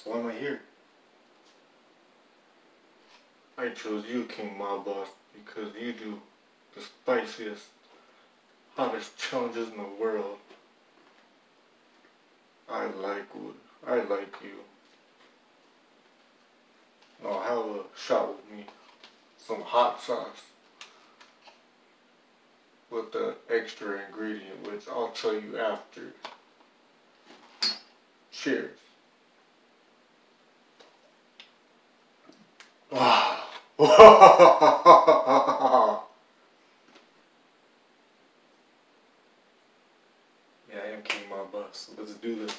So why am I here? I chose you, King Mob Boss, because you do the spiciest, hottest challenges in the world. I like wood. I like you. Now have a shot with me. Some hot sauce. With the extra ingredient, which I'll tell you after. Cheers. Wow. Yeah, I am King Mob Boss. Let's do this.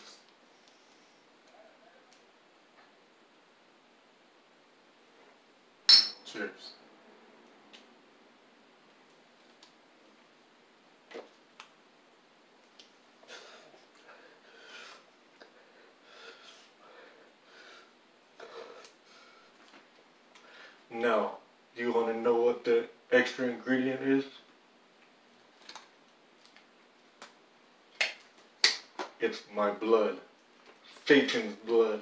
Cheers. Now, do you want to know what the extra ingredient is? It's my blood. Satan's blood.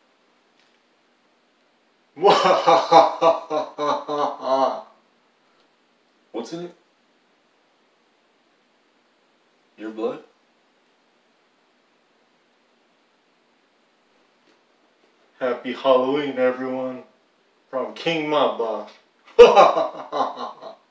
What's in it? Your blood? Happy Halloween, everyone. From King Mob Boss.